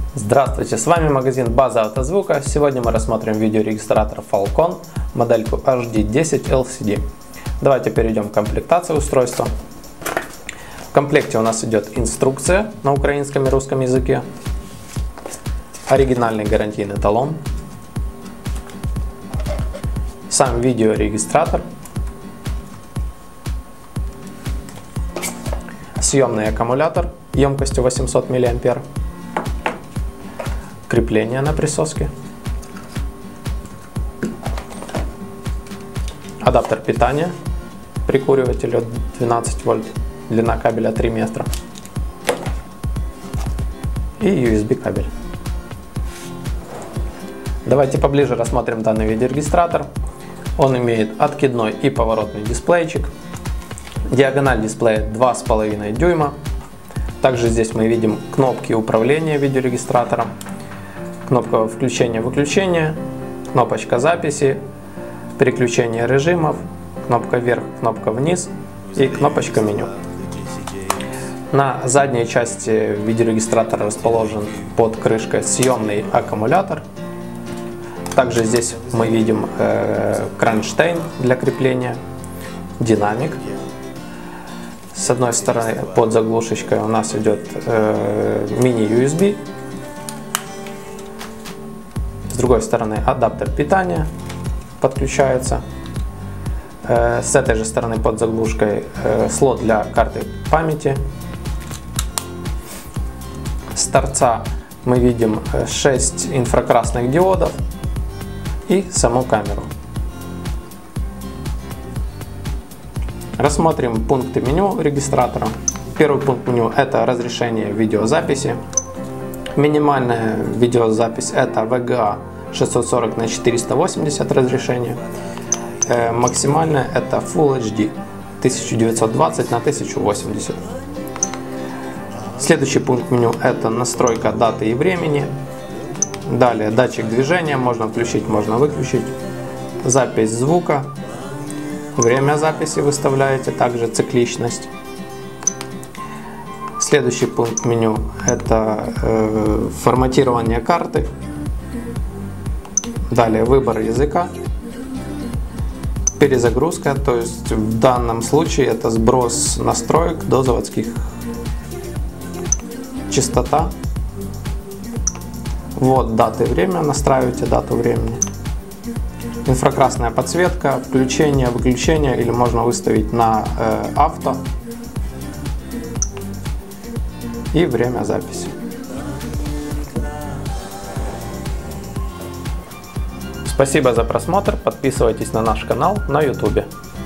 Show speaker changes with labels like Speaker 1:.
Speaker 1: Здравствуйте, с вами магазин База Автозвука. Сегодня мы рассмотрим видеорегистратор Falcon, модельку HD10 LCD. Давайте перейдем к комплектации устройства. В комплекте у нас идет инструкция на украинском и русском языке, оригинальный гарантийный талон, сам видеорегистратор, съемный аккумулятор емкостью 800 мА, крепление на присоске, адаптер питания, прикуриватель от 12 вольт, длина кабеля 3 метра и USB кабель. Давайте поближе рассмотрим данный видеорегистратор. Он имеет откидной и поворотный дисплейчик, диагональ дисплея 2,5 дюйма. Также здесь мы видим кнопки управления видеорегистратором, кнопка включения-выключения, кнопочка записи, переключение режимов, кнопка вверх, кнопка вниз и кнопочка меню. На задней части видеорегистратора расположен под крышкой съемный аккумулятор. Также здесь мы видим кронштейн для крепления, динамик. С одной стороны под заглушечкой у нас идет мини-USB. С другой стороны адаптер питания подключается. С этой же стороны под заглушкой слот для карты памяти. С торца мы видим 6 инфракрасных диодов и саму камеру. Рассмотрим пункты меню регистратора. Первый пункт меню — это разрешение видеозаписи. Минимальная видеозапись — это VGA 640 на 480 разрешение. Максимальная — это Full HD 1920 на 1080. Следующий пункт меню — это настройка даты и времени. Далее датчик движения, можно включить, можно выключить. Запись звука. Время записи выставляете, также цикличность. Следующий пункт меню — это форматирование карты. Далее выбор языка. Перезагрузка, то есть в данном случае это сброс настроек до заводских. Частота. Вот дата и время, настраиваете дату времени. Инфракрасная подсветка, включение, выключение, или можно выставить на авто. И время записи. Спасибо за просмотр, подписывайтесь на наш канал на YouTube.